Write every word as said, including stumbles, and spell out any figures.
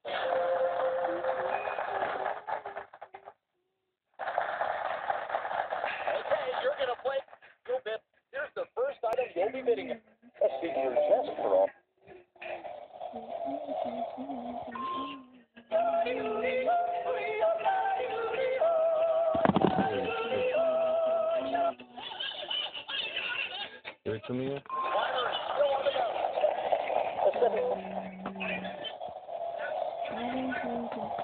Okay, you're going to play a little bit. Here's the first item you'll be bidding. Let's see your chest for all. Give it to me. Climber is still on the go. Let's set it.